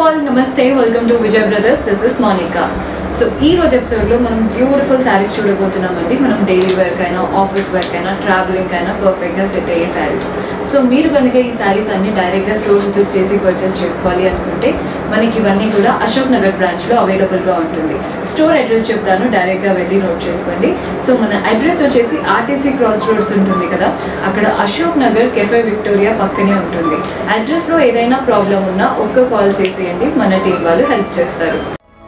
all, namaste, welcome to Vijay Brothers. This is Monica. So, ఈ రోజు episode లో మనం బ్యూటిఫుల్ సారీస్ చూడబోతున్నామండి. మనం డైలీ వేర్ కైనా ఆఫీస్ వేర్ కైనా ట్రావెలింగ్ కైనా పర్ఫెక్ట్ గా సెట్ అయ్యే సారీస్. సో మీరు కనుక ఈ సారీస్ అన్ని డైరెక్ట్ గా స్టోర్ విజిట్ చేసి పర్చేస్ చేసుకోవాలి అనుకుంటే మనకి ఇవన్నీ కూడా అశోక్ నగర్ బ్రాంచ్ లో అవైలబుల్ గా ఉంటుంది. స్టోర్ అడ్రస్ చెప్తాను, డైరెక్ట్ గా వెళ్ళి నోట్ చేసుకోండి. సో మన అడ్రస్ వచ్చేసి ఆర్టీసీ క్రాస్ రోడ్స్ ఉంటుంది కదా, అక్కడ అశోక్ నగర్ కెఫే విక్టోరియా పక్కనే ఉంటుంది. అడ్రస్ లో ఏదైనా ప్రాబ్లం ఉన్నా ఒక్క కాల్ చేసేయండి, మన టీం వాళ్ళు హెల్ప్ చేస్తారు.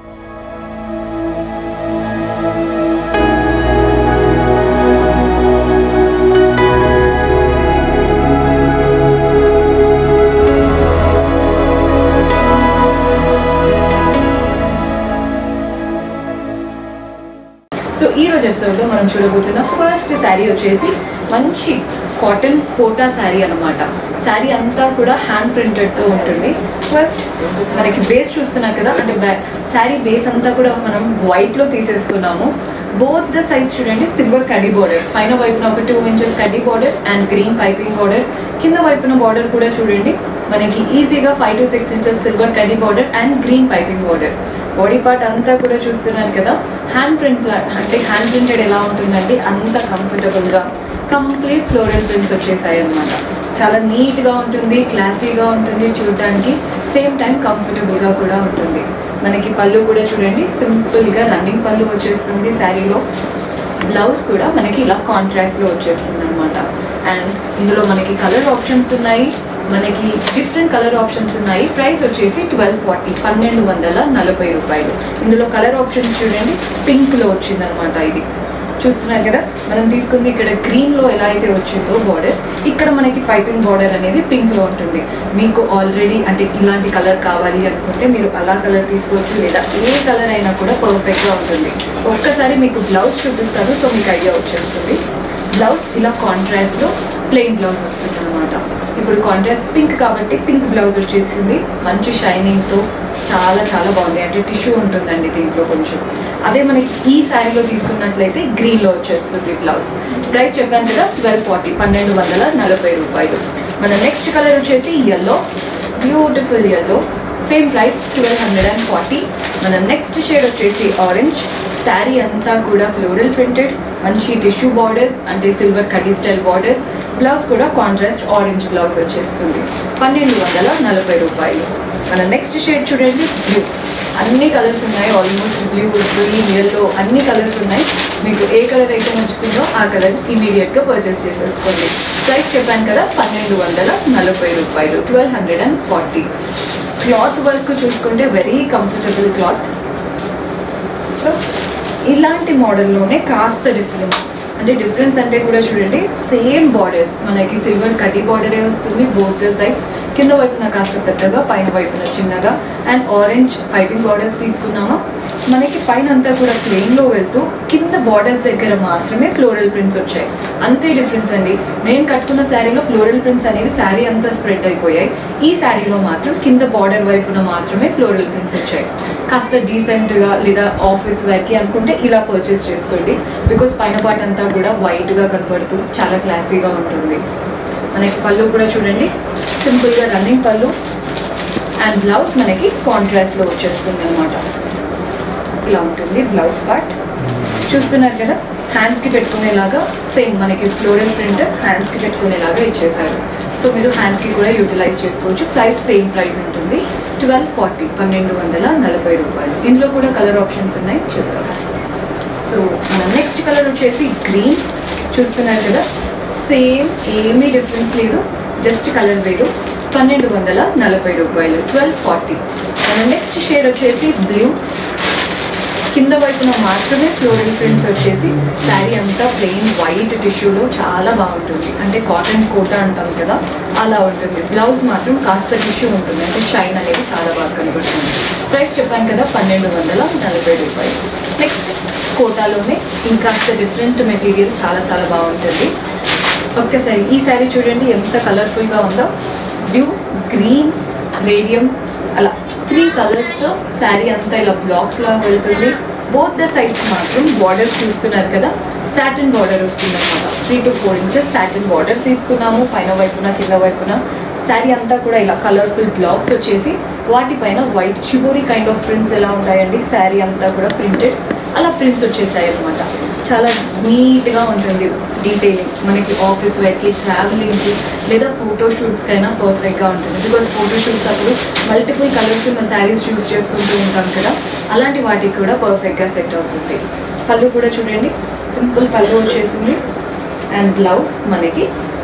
సో ఈ రోజు ఎపిసోడ్లో మనం చూడబోతున్న ఫస్ట్ శారీ వచ్చేసి మంచి కాటన్ కోటా శారీ అనమాట. శారీ అంతా కూడా హ్యాండ్ ప్రింటెడ్తో ఉంటుంది. ఫస్ట్ మనకి బేస్ చూస్తున్నారు కదా, అంటే శారీ బేస్ అంతా కూడా మనం వైట్లో తీసేసుకున్నాము. బోత్ ద సైడ్స్ చూడండి సిల్వర్ కడ్డీ బార్డర్, పైన వైపున ఒక 2 inches కడ్డీ border and green piping border, కింద వైపున బార్డర్ కూడా చూడండి మనకి ఈజీగా 5 to 6 inches సిల్వర్ కడ్డీ border and green piping border. Body part అంతా కూడా చూస్తున్నారు కదా, హ్యాండ్ ప్రింట్, అంటే హ్యాండ్ ప్రింటెడ్ ఎలా ఉంటుందంటే అంత కంఫర్టబుల్గా కంప్లీట్ ఫ్లోరల్ ప్రింట్స్ వచ్చేసాయి అనమాట. చాలా నీట్గా ఉంటుంది, క్లాసీగా ఉంటుంది చూడడానికి, సేమ్ టైం కంఫర్టబుల్గా కూడా ఉంటుంది. మనకి పళ్ళు కూడా చూడండి సింపుల్గా రన్నింగ్ పళ్ళు వచ్చేస్తుంది శారీలో. బ్లౌజ్ కూడా మనకి ఇలా కాంట్రాస్ట్లో వచ్చేస్తుంది అనమాట. అండ్ ఇందులో మనకి కలర్ ఆప్షన్స్ ఉన్నాయి, మనకి డిఫరెంట్ కలర్ ఆప్షన్స్ ఉన్నాయి. ప్రైస్ వచ్చేసి 1240, 1240 రూపాయలు. ఇందులో కలర్ ఆప్షన్స్ చూడండి పింక్లో వచ్చిందనమాట. ఇది చూస్తున్నారు కదా, మనం తీసుకుంది ఇక్కడ గ్రీన్లో ఎలా అయితే వచ్చిందో బార్డర్, ఇక్కడ మనకి పైపింగ్ బార్డర్ అనేది పింక్లో ఉంటుంది. మీకు ఆల్రెడీ అంటే ఇలాంటి కలర్ కావాలి అనుకుంటే మీరు అలా కలర్ తీసుకోవచ్చు, లేదా ఏ కలర్ అయినా కూడా పర్ఫెక్ట్గా ఉంటుంది. ఒక్కసారి మీకు బ్లౌజ్ చూపిస్తాను, సో మీకు ఐడియా వచ్చేస్తుంది. బ్లౌజ్ ఇలా కాంట్రాస్ట్లో ప్లెయిన్ బ్లౌజ్ వస్తుంది అనమాట. ఇప్పుడు కాంట్రాస్ట్ పింక్ కాబట్టి పింక్ బ్లౌజ్ వచ్చేసింది, మంచి షైనింగ్తో చాలా చాలా బాగుంది. అంటే టిష్యూ ఉంటుందండి దీంట్లో కొంచెం. అదే మనకి ఈ శారీలో తీసుకున్నట్లయితే గ్రీన్లో వచ్చేస్తుంది బ్లౌజ్. ప్రైస్ చెప్పాను కదా 1240, 1240 రూపాయలు. మన నెక్స్ట్ కలర్ వచ్చేసి yellow, beautiful yellow, same price 1240. మన నెక్స్ట్ షేడ్ వచ్చేసి ఆరెంజ్. శారీ అంతా కూడా ఫ్లోరల్ ప్రింటెడ్, మంచి టిష్యూ బార్డర్స్ అంటే సిల్వర్ కడ్డీ స్టైల్ బార్డర్స్. బ్లౌజ్ కూడా కాంట్రాస్ట్ ఆరెంజ్ బ్లౌజ్ వచ్చేస్తుంది, 1240 రూపాయలు. మన నెక్స్ట్ షేడ్ చూడండి బ్లూ. అన్ని కలర్స్ ఉన్నాయి, ఆల్మోస్ట్ బ్లూ, గ్రీన్, ఎల్లో అన్ని కలర్స్ ఉన్నాయి. మీకు ఏ కలర్ అయితే నచ్చుతుందో ఆ కలర్ ఇమీడియట్గా పర్చేస్ చేసేసుకోండి. ప్రైస్ చెప్పాను కదా 1240 రూపాయలు, 1240. క్లాత్ వర్క్ చూసుకుంటే వెరీ కంఫర్టబుల్ క్లాత్. సో ఇలాంటి మోడల్లోనే కాస్త డిఫరెన్స్ అంటే కూడా చూడండి సేమ్ బార్డర్స్, మనకి సిల్వర్ కడ్డీ బార్డరే వస్తుంది బోత్ ద సైడ్స్. కింద వైపున కాస్త పెద్దగా, పైన వైపున చిన్నగా, అండ్ ఆరెంజ్ పైపింగ్ బార్డర్స్ తీసుకున్నామా. మనకి పైన అంతా కూడా ప్లెయిన్లో వెళ్తూ కింద బార్డర్స్ దగ్గర మాత్రమే ఫ్లోరల్ ప్రింట్స్ వచ్చాయి. అంతే డిఫరెన్స్ అండి. నేను కట్టుకున్న శారీలో ఫ్లోరల్ ప్రింట్స్ అనేవి శారీ అంతా స్ప్రెడ్ అయిపోయాయి. ఈ శారీలో మాత్రం కింద బార్డర్ వైపున మాత్రమే ఫ్లోరల్ ప్రింట్స్ వచ్చాయి. కాస్త డీసెంట్గా లేదా ఆఫీస్ వేర్కి అనుకుంటే ఇలా పర్చేస్ చేసుకోండి, బికాస్ పైన పార్ట్ అంతా కూడా వైట్గా కనపడుతూ చాలా క్లాసీగా ఉంటుంది. మనకి పళ్ళు కూడా చూడండి సింపుల్గా రన్నింగ్ పళ్ళు, అండ్ బ్లౌజ్ మనకి కాంట్రాస్ట్లో వచ్చేస్తుంది అనమాట. ఇలా ఉంటుంది బ్లౌజ్ పార్ట్. చూస్తున్నారు కదా, హ్యాండ్స్కి పెట్టుకునేలాగా సేమ్ మనకి ఫ్లోరల్ ప్రింట్ హ్యాండ్స్కి పెట్టుకునేలాగా ఇచ్చేసారు. సో మీరు హ్యాండ్స్కి కూడా యూటిలైజ్ చేసుకోవచ్చు. ప్రైస్ సేమ్ ప్రైస్ ఉంటుంది 1240, 1240 రూపాయలు. ఇందులో కూడా కలర్ ఆప్షన్స్ ఉన్నాయి, చూద్దాం. సో మన నెక్స్ట్ కలర్ వచ్చేసి గ్రీన్. చూస్తున్నారు కదా, సేమ్ ఏమీ డిఫరెన్స్ లేదు, జస్ట్ కలర్ వేరు. 1240 రూపాయలు, 1240. మన నెక్స్ట్ షేడ్ వచ్చేసి బ్లూ. కింద వైపున మాత్రమే ఫ్లోరల్ ప్రింట్స్ వచ్చేసి శారీ అంతా ప్లెయిన్ వైట్ టిష్యూలో చాలా బాగుంటుంది. అంటే కాటన్ కోటా అంటాం కదా అలా ఉంటుంది. బ్లౌజ్ మాత్రం కాస్త టిష్యూ ఉంటుంది, అంటే షైన్ అనేది చాలా బాగా కనబడుతుంది. ప్రైస్ చెప్పాను కదా 1240 రూపాయలు. నెక్స్ట్ కోటాలోనే ఇంకాస్త డిఫరెంట్ మెటీరియల్ చాలా చాలా బాగుంటుంది. ఒక్కసారి ఈ శారీ చూడండి ఎంత కలర్ఫుల్గా ఉందో. బ్లూ, గ్రీన్, రేడియం అలా 3 కలర్స్తో శారీ అంతా ఇలా బ్లాక్స్లా వెళ్తుంది. బోత్ ద సైడ్స్ మాత్రం బార్డర్స్ చూస్తున్నారు కదా, సాటిన్ బార్డర్ వస్తుంది అనమాట. 3 to 4 inches సాటిన్ బార్డర్ తీసుకున్నాము, పైన వైపున కింద వైపున శారీ అంతా కూడా ఇలా కలర్ఫుల్ బ్లాక్స్ వచ్చేసి వాటిపైన white shibori kind of prints ఎలా ఉంటాయండి, శారీ అంతా కూడా ప్రింటెడ్ అలా ప్రింట్స్ వచ్చేసాయి అనమాట. చాలా నీట్గా ఉంటుంది డీటెయిలింగ్. మనకి ఆఫీస్ వేర్కి, ట్రావెలింగ్కి లేదా ఫోటోషూట్స్కి అయినా పర్ఫెక్ట్గా ఉంటుంది. బికాస్ ఫోటోషూట్స్ అప్పుడు మల్టిపుల్ కలర్స్ ఉన్న శారీస్ చూస్ చేసుకుంటూ ఉంటాం కదా, అలాంటి వాటికి కూడా పర్ఫెక్ట్గా సెట్ అవుతుంది. పళ్ళు కూడా చూడండి, సింపుల్ పళ్ళు వచ్చేసింది. అండ్ బ్లౌజ్ మనకి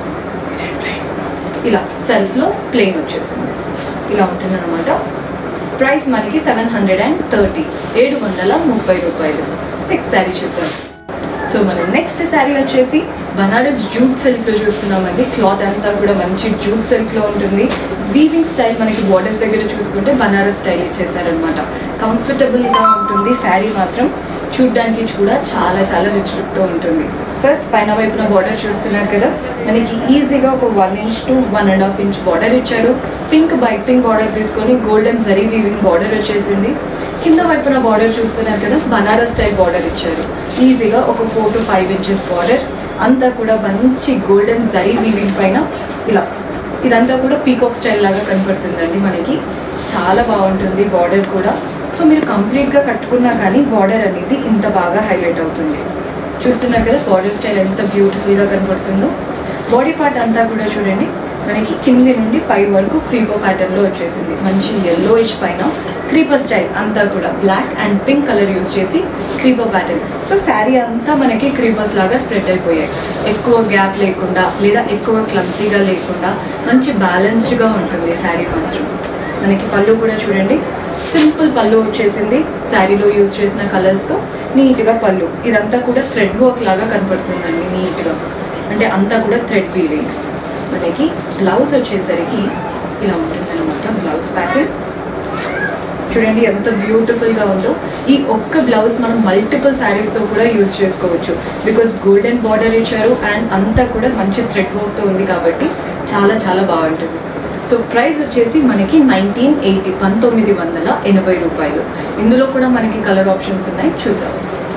ఇలా సెల్ఫ్లో ప్లెయిన్ వచ్చేసింది, ఇలా ఉంటుంది అనమాట. ప్రైస్ మనకి 730, 730 రూపాయలు. నెక్స్ట్ శారీ చూద్దాం. సో మనం నెక్స్ట్ శారీ వచ్చేసి బనారస్ జూట్ సిల్క్లో చూస్తున్నామండి. క్లాత్ అంతా కూడా మంచి జూట్ సిల్క్లో ఉంటుంది. వీవింగ్ స్టైల్ మనకి బార్డర్స్ దగ్గర చూసుకుంటే బనారస్ స్టైల్ ఇచ్చేసారనమాట. కంఫర్టబుల్గా ఉంటుంది. శారీ మాత్రం చూడ్డానికి కూడా చాలా చాలా రిచ్ లుక్తో ఉంటుంది. ఫస్ట్ పైన వైపున బార్డర్ చూస్తున్నారు కదా, మనకి ఈజీగా ఒక 1 ఇంచ్ to 1.5 ఇంచ్ బార్డర్ ఇచ్చారు. పింక్ బైక్ పింక్ బార్డర్ తీసుకొని గోల్డెన్ జరీ వీవింగ్ బార్డర్ వచ్చేసింది. కింద వైపున బార్డర్ చూస్తున్నారు కదా, బనారస్ స్టైల్ బార్డర్ ఇచ్చారు. ఈజీగా ఒక 4 to 5 ఇంచెస్ బార్డర్ అంతా కూడా మంచి గోల్డెన్ జరీ వీవింగ్ పైన ఇలా ఇదంతా కూడా పీకాక్ స్టైల్ లాగా కనపడుతుందండి. మనకి చాలా బాగుంటుంది బార్డర్ కూడా. సో మీరు కంప్లీట్గా కట్టుకున్నా కానీ బార్డర్ అనేది ఇంత బాగా హైలైట్ అవుతుంది. చూస్తున్నారు కదా బార్డర్ స్టైల్ ఎంత బ్యూటిఫుల్గా కనపడుతుందో. బాడీ పార్ట్ అంతా కూడా చూడండి, మనకి కింది నుండి పై వరకు క్రీపర్ ప్యాటర్న్లో వచ్చేసింది. మంచి yellowish పైన క్రీపర్ స్టైల్ అంతా కూడా black and pink colour use చేసి క్రీపర్ ప్యాటర్న్. సో శారీ అంతా మనకి క్రీపర్స్ లాగా స్ప్రెడ్ అయిపోయాయి. ఎక్కువ గ్యాప్ లేకుండా లేదా ఎక్కువ క్లమ్సీగా లేకుండా మంచి బ్యాలెన్స్డ్గా ఉంటుంది శారీ మాత్రం. మనకి పళ్ళు కూడా చూడండి, సింపుల్ పళ్ళు వచ్చేసింది. శారీలో యూజ్ చేసిన కలర్స్తో నీట్గా పళ్ళు. ఇదంతా కూడా థ్రెడ్ వర్క్ లాగా కనపడుతుందండి నీట్గా, అంటే అంతా కూడా థ్రెడ్ వీవింగ్. మనకి బ్లౌజ్ వచ్చేసరికి ఇలా ఉంటుంది అనమాట. బ్లౌజ్ ప్యాటర్న్ చూడండి ఎంత బ్యూటిఫుల్గా ఉందో. ఈ ఒక్క బ్లౌజ్ మనం మల్టిపుల్ శారీస్తో కూడా యూజ్ చేసుకోవచ్చు. బికాస్ గోల్డెన్ బార్డర్ ఇచ్చారు అండ్ అంతా కూడా మంచి థ్రెడ్ వర్క్తో ఉంది కాబట్టి చాలా చాలా బాగుంటుంది. సో ప్రైస్ వచ్చేసి మనకి 1980, 1980 రూపాయలు. ఇందులో కూడా మనకి కలర్ ఆప్షన్స్ ఉన్నాయి, చూద్దాం.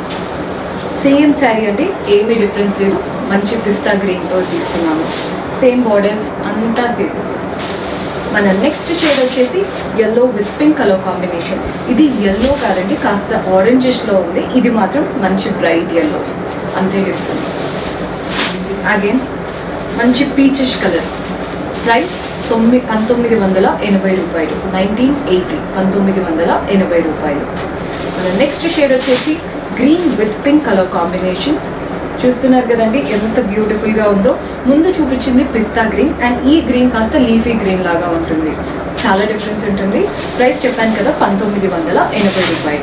సేమ్ శారీ అంటే ఏమీ డిఫరెన్స్ లేదు. మంచి పిస్తా గ్రీన్తో తీసుకున్నాము. సేమ్ బార్డర్స్ అంతా సేమ్. మన నెక్స్ట్ షేడ్ వచ్చేసి yellow with pink colour combination. ఇది yellow కాదండి, కాస్త ఆరెంజిష్లో ఉంది. ఇది మాత్రం మంచి బ్రైట్ yellow, అంతే డిఫరెన్స్. అగైన్ మంచి పీచిష్ కలర్. ప్రైస్ 1980 రూపాయలు. 1980, 1980 రూపాయలు. మన నెక్స్ట్ షేడ్ వచ్చేసి green with pink colour combination. చూస్తున్నారు కదండి ఎంత బ్యూటిఫుల్గా ఉందో. ముందు చూపించింది పిస్తా గ్రీన్ అండ్ ఈ గ్రీన్ కాస్త లీఫీ గ్రీన్ లాగా ఉంటుంది. చాలా డిఫరెన్స్ ఉంటుంది. ప్రైస్ చెప్పాను కదా 1980 రూపాయలు,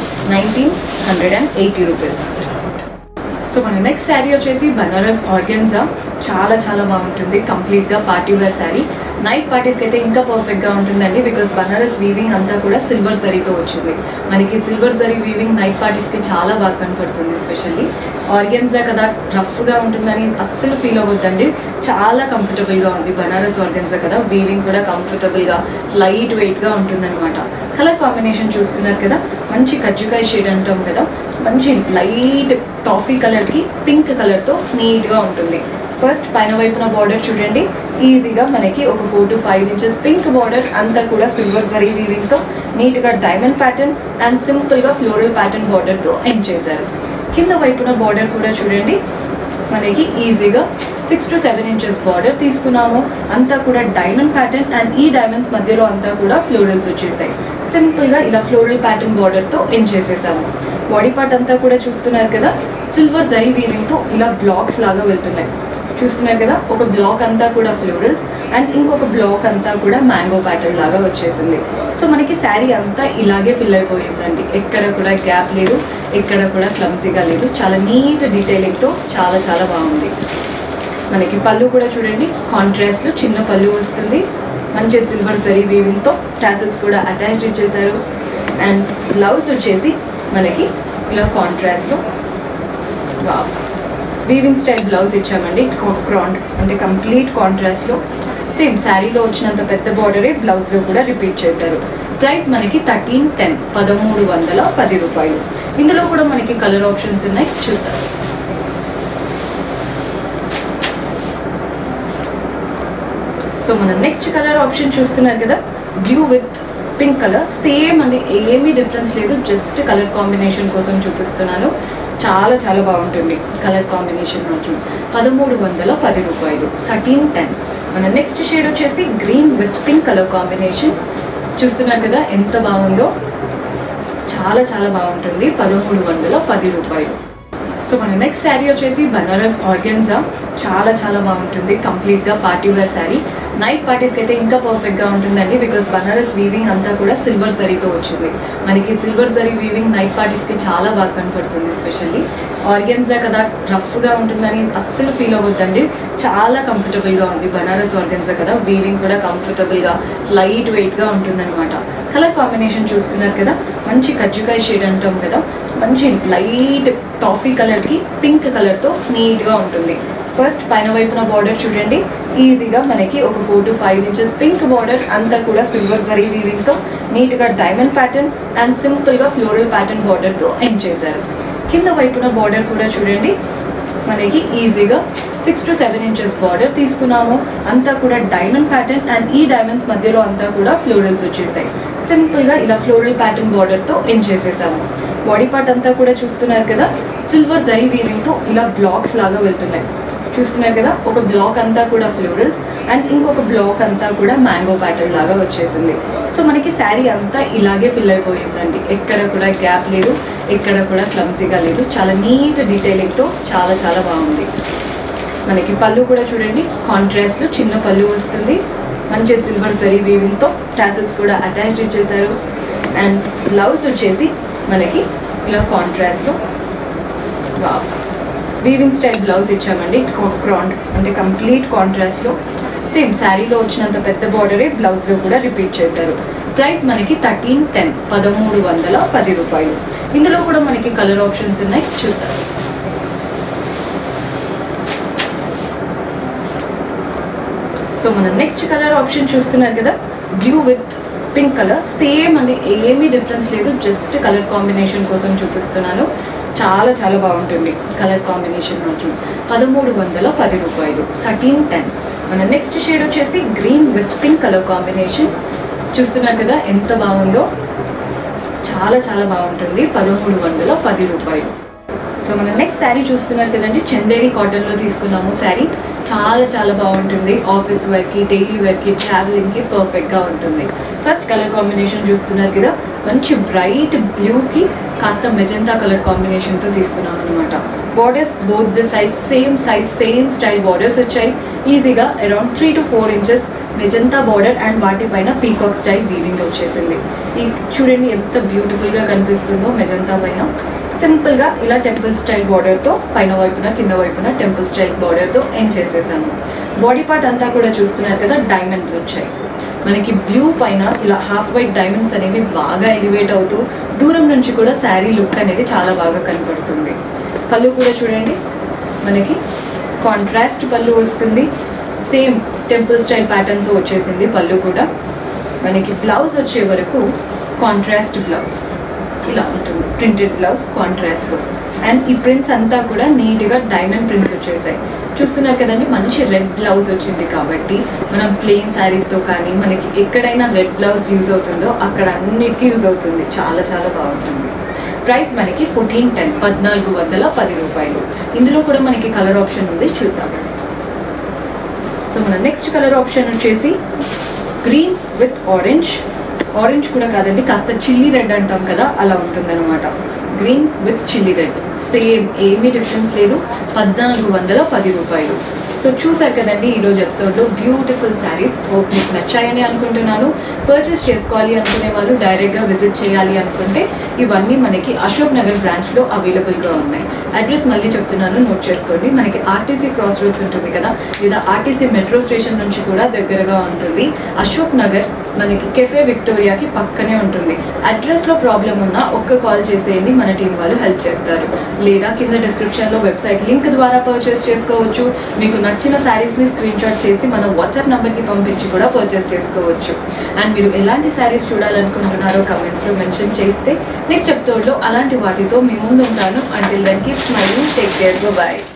1980 రూపీస్. సో మన నెక్స్ట్ శారీ వచ్చేసి బనారస్ ఆర్గెన్జా. చాలా చాలా బాగుంటుంది. కంప్లీట్గా పార్టీ వేర్ శారీ. నైట్ పార్టీస్కి అయితే ఇంకా పర్ఫెక్ట్గా ఉంటుందండి. బికాస్ బనారస్ వీవింగ్ అంతా కూడా సిల్వర్ జరీతో వచ్చింది. మనకి సిల్వర్ జరీ వీవింగ్ నైట్ పార్టీస్కి చాలా బాగా కనపడుతుంది. ఎస్పెషల్లీ ఆర్గెన్జా కదా, రఫ్గా ఉంటుందని అస్సలు ఫీల్ అవ్వద్దండి. చాలా కంఫర్టబుల్గా ఉంది. బనారస్ ఆర్గెన్జా కదా, వీవింగ్ కూడా కంఫర్టబుల్గా లైట్ వెయిట్గా ఉంటుందన్నమాట. కలర్ కాంబినేషన్ చూస్తున్నారు కదా, మంచి కజ్జికాయ షేడ్ అంటాం కదా, మంచి లైట్ టాఫీ కలర్కి పింక్ కలర్తో నీట్గా ఉంటుంది. ఫస్ట్ పైన వైపున బార్డర్ చూడండి, ఈజీగా మనకి ఒక 4 to 5 ఇంచెస్ పింక్ బార్డర్ అంతా కూడా సిల్వర్ జరీ వీవింగ్తో నీట్గా డైమండ్ ప్యాటర్న్ అండ్ సింపుల్గా ఫ్లోరల్ ప్యాటర్న్ బార్డర్తో ఎండ్ చేశారు. కింద వైపున బార్డర్ కూడా చూడండి, మనకి ఈజీగా 6 to 7 ఇంచెస్ బార్డర్ తీసుకున్నాము. అంతా కూడా డైమండ్ ప్యాటర్న్ అండ్ ఈ డైమండ్స్ మధ్యలో అంతా కూడా ఫ్లోరల్స్ వచ్చేసాయి. సింపుల్గా ఇలా ఫ్లోరల్ ప్యాటర్న్ బార్డర్తో ఎండ్ చేసేసాము. బాడీ పార్ట్ అంతా కూడా చూస్తున్నారు కదా, సిల్వర్ జరీ వీవింగ్తో ఇలా బ్లాక్స్ లాగా వెళ్తున్నాయి. చూస్తున్నారు కదా, ఒక బ్లాక్ అంతా కూడా ఫ్లోరల్స్ అండ్ ఇంకొక బ్లాక్ అంతా కూడా మ్యాంగో ప్యాటర్న్ లాగా వచ్చేసింది. సో మనకి శారీ అంతా ఇలాగే ఫిల్ అయిపోయిందండి. ఎక్కడ కూడా గ్యాప్ లేదు, ఎక్కడ కూడా క్లమ్సీగా లేదు. చాలా నీట్ డీటెయిలింగ్తో చాలా చాలా బాగుంది. మనకి పళ్ళు కూడా చూడండి, కాంట్రాస్ట్లో చిన్న పళ్ళు వస్తుంది. మంచి సిల్వర్ జరీ వీవింగ్తో టాసల్స్ కూడా అటాచ్డ్ ఇచ్చేసారు. అండ్ బ్లౌజ్ వచ్చేసి మనకి ఇలా కాంట్రాస్ట్లో వీవింగ్ స్టైల్ బ్లౌజ్ ఇచ్చామండి. అంటే కంప్లీట్ కాంట్రాస్ట్లో సేమ్ శారీలో వచ్చినంత పెద్ద బార్డరే బ్లౌజ్లో కూడా రిపీట్ చేశారు. ప్రైస్ మనకి 1310, 1310 రూపాయలు. ఇందులో కూడా మనకి కలర్ ఆప్షన్స్ ఉన్నాయి, చూద్దాం. సో మన నెక్స్ట్ కలర్ ఆప్షన్ చూస్తున్నారు కదా, blue with pink colour. Same అండి, ఏమీ డిఫరెన్స్ లేదు, జస్ట్ కలర్ కాంబినేషన్ కోసం చూపిస్తున్నాను. చాలా చాలా బాగుంటుంది కలర్ కాంబినేషన్ మాత్రం. 1310 రూపాయలు, 1310. మన నెక్స్ట్ షేడ్ వచ్చేసి green with pink colour combination. చూస్తున్నారు కదా ఎంత బాగుందో, చాలా చాలా బాగుంటుంది. 1310 రూపాయలు. సో మన నెక్స్ట్ శారీ వచ్చేసి బనారస్ ఆర్గెన్జా. చాలా చాలా బాగుంటుంది, కంప్లీట్గా పార్టీ వేర్ శారీ. నైట్ పార్టీస్కి అయితే ఇంకా పర్ఫెక్ట్గా ఉంటుందండి, బికాస్ బనారస్ వీవింగ్ అంతా కూడా సిల్వర్ జరీతో వచ్చింది. మనకి సిల్వర్ జరీ వీవింగ్ నైట్ పార్టీస్కి చాలా బాగా కనపడుతుంది. ఎస్పెషల్లీ ఆర్గెన్జా కదా, రఫ్గా ఉంటుందని అస్సలు ఫీల్ అవ్వద్దండి, చాలా కంఫర్టబుల్గా ఉంది. బనారస్ ఆర్గెన్జా కదా, వీవింగ్ కూడా కంఫర్టబుల్గా లైట్ వెయిట్గా ఉంటుందన్నమాట. కలర్ కాంబినేషన్ చూస్తున్నారు కదా, మంచి కజ్జికాయ షేడ్ అంటాం కదా, మంచి లైట్ టాఫీ కలర్కి పింక్ కలర్తో నీట్గా ఉంటుంది. ఫస్ట్ పైన వైపున బార్డర్ చూడండి, ఈజీగా మనకి ఒక 4 to 5 inches పింక్ బార్డర్, అంతా కూడా సిల్వర్ జరీ వీవింగ్తో నీట్గా డైమండ్ ప్యాటర్న్ అండ్ సింపుల్గా ఫ్లోరల్ ప్యాటర్న్ బార్డర్తో ఎండ్ చేశారు. కింద వైపున బార్డర్ కూడా చూడండి, మనకి ఈజీగా 6 to 7 inches బార్డర్ తీసుకున్నాము. అంతా కూడా డైమండ్ ప్యాటర్న్ అండ్ ఈ డైమండ్స్ మధ్యలో అంతా కూడా ఫ్లోరల్స్ వచ్చేసాయి. సింపుల్గా ఇలా ఫ్లోరల్ ప్యాటర్న్ బార్డర్తో ఎండ్ చేసేసాము. బాడీ పార్ట్ అంతా కూడా చూస్తున్నారు కదా, సిల్వర్ జరీ వీవింగ్తో ఇలా బ్లాక్స్ లాగా వెళ్తున్నాయి. చూస్తున్నారు కదా, ఒక బ్లాక్ అంతా కూడా ఫ్లోరల్స్ అండ్ ఇంకొక బ్లాక్ అంతా కూడా మ్యాంగో ప్యాటర్న్ లాగా వచ్చేసింది. సో మనకి శారీ అంతా ఇలాగే ఫిల్ అయిపోయిందండి, ఎక్కడ కూడా గ్యాప్ లేదు, ఎక్కడ కూడా క్లమ్సీగా లేదు, చాలా నీట్ డీటెయిలింగ్తో చాలా చాలా బాగుంది. మనకి పళ్ళు కూడా చూడండి, కాంట్రాస్ట్లో చిన్న పళ్ళు వస్తుంది, మంచి సిల్వర్ జరీ వీవింగ్తో టాసిల్స్ కూడా అటాచ్ చేశారు. అండ్ బ్లౌజ్ వచ్చేసి మనకి ఇలా కాంట్రాస్ట్లో వీవింగ్ స్టైల్ బ్లౌజ్ ఇచ్చామండి. అంటే కంప్లీట్ కాంట్రాస్ట్లో సేమ్ శారీలో వచ్చినంత పెద్ద బార్డరే బ్లౌజ్లో కూడా రిపీట్ చేశారు. ప్రైస్ మనకి 1310, 1310 రూపాయలు. ఇందులో కూడా మనకి కలర్ ఆప్షన్స్ ఉన్నాయి, చూద్దాం. సో మన నెక్స్ట్ కలర్ ఆప్షన్ చూస్తున్నారు కదా, blue with pink colour. Same అండి, ఏమీ డిఫరెన్స్ లేదు, జస్ట్ కలర్ కాంబినేషన్ కోసం చూపిస్తున్నాను. చాలా చాలా బాగుంటుంది కలర్ కాంబినేషన్ మాత్రం. 1310 రూపాయలు, 1310. మన నెక్స్ట్ షేడ్ వచ్చేసి green with pink colour combination. చూస్తున్నారు కదా ఎంత బాగుందో, చాలా చాలా బాగుంటుంది. 1310 రూపాయలు. సో మన నెక్స్ట్ శారీ చూస్తున్నారు కదండి, చందేరి కాటన్లో తీసుకున్నాము శారీ. చాలా చాలా బాగుంటుంది, ఆఫీస్ వేర్కి, డైలీ వేర్కి, ట్రావెలింగ్కి పర్ఫెక్ట్గా ఉంటుంది. ఫస్ట్ కలర్ కాంబినేషన్ చూస్తున్నారు కదా, మంచి బ్రైట్ బ్లూకి కాస్త మెజంతా కలర్ కాంబినేషన్తో తీసుకున్నాం అనమాట. Borders both the same size same style borders వచ్చాయి. ఈజీగా around 3 to 4 inches magenta border and వాటిపైన పీకాక్ స్టైల్ వీవింగ్ వచ్చేసింది. ఈ చూడండి ఎంత బ్యూటిఫుల్గా కనిపిస్తుందో మెజంతా పైన. సింపుల్గా ఇలా టెంపుల్ స్టైల్ బార్డర్తో పైన వైపున కింద వైపున టెంపుల్ స్టైల్ బార్డర్తో ఎండ్ చేసేసాము. బాడీ పార్ట్ అంతా కూడా చూస్తున్నారు కదా, డైమండ్స్ వచ్చాయి. మనకి బ్లూ పైన ఇలా హాఫ్ వైట్ డైమండ్స్ అనేవి బాగా ఎలివేట్ అవుతూ దూరం నుంచి కూడా శారీ లుక్ అనేది చాలా బాగా కనపడుతుంది. పళ్ళు కూడా చూడండి, మనకి కాంట్రాస్ట్ పళ్ళు వస్తుంది, సేమ్ టెంపుల్ స్టైల్ ప్యాటర్న్తో వచ్చేసింది పళ్ళు కూడా. మనకి బ్లౌజ్ వచ్చే వరకు కాంట్రాస్ట్ బ్లౌజ్ ఇలా ఉంటుంది, ప్రింటెడ్ బ్లౌజ్ కాంట్రాస్ట్లో. అండ్ ఈ ప్రింట్స్ అంతా కూడా నీట్గా డైమండ్ ప్రింట్స్ వచ్చేసాయి. చూస్తున్నారు కదండి, మంచి రెడ్ బ్లౌజ్ వచ్చింది కాబట్టి మనం ప్లెయిన్ శారీస్తో కానీ మనకి ఎక్కడైనా రెడ్ బ్లౌజ్ యూజ్ అవుతుందో అక్కడ అన్నిటికీ యూజ్ అవుతుంది. చాలా చాలా బాగుంటుంది. ప్రైస్ మనకి 1410, 1410 రూపాయలు. ఇందులో కూడా మనకి కలర్ ఆప్షన్ ఉంది, చూద్దాం. సో మన నెక్స్ట్ కలర్ ఆప్షన్ వచ్చేసి గ్రీన్ విత్ ఆరెంజ్. ఆరెంజ్ కూడా కాదండి, కాస్త చిల్లీ రెడ్ అంటాం కదా, అలా ఉంటుందన్నమాట. Green with chilli red, same ఏమీ డిఫరెన్స్ లేదు. 1410 రూపాయలు. సో చూసారు కదండి ఈరోజు ఎపిసోడ్లో బ్యూటిఫుల్ శారీస్. హోప్ మీకు నచ్చాయని అనుకుంటున్నాను. పర్చేస్ చేసుకోవాలి అనుకునే వాళ్ళు డైరెక్ట్గా విజిట్ చేయాలి అనుకుంటే ఇవన్నీ మనకి అశోక్ నగర్ బ్రాంచ్లో అవైలబుల్గా ఉన్నాయి. అడ్రస్ మళ్ళీ చెప్తున్నాను, నోట్ చేసుకోండి. మనకి ఆర్టీసీ క్రాస్ రోడ్స్ ఉంటుంది కదా, లేదా ఆర్టీసీ మెట్రో స్టేషన్ నుంచి కూడా దగ్గరగా ఉంటుంది. అశోక్ నగర్ మనకి కెఫే విక్టోరియాకి పక్కనే ఉంటుంది. అడ్రస్లో ప్రాబ్లం ఉన్నా ఒక్క కాల్ చేసేయండి, మన టీం వాళ్ళు హెల్ప్ చేస్తారు. లేదా కింద డిస్క్రిప్షన్లో వెబ్సైట్ లింక్ ద్వారా పర్చేస్ చేసుకోవచ్చు. మీకు నచ్చిన శారీస్ని స్క్రీన్ షాట్ చేసి మన వాట్సాప్ నెంబర్కి పంపించి కూడా పర్చేస్ చేసుకోవచ్చు. అండ్ మీరు ఎలాంటి శారీస్ చూడాలనుకుంటున్నారో కమెంట్స్లో మెన్షన్ చేస్తే నెక్స్ట్ ఎపిసోడ్లో అలాంటి వాటితో మీ ముందు ఉంటాను. Until then keep smiling, take care, by.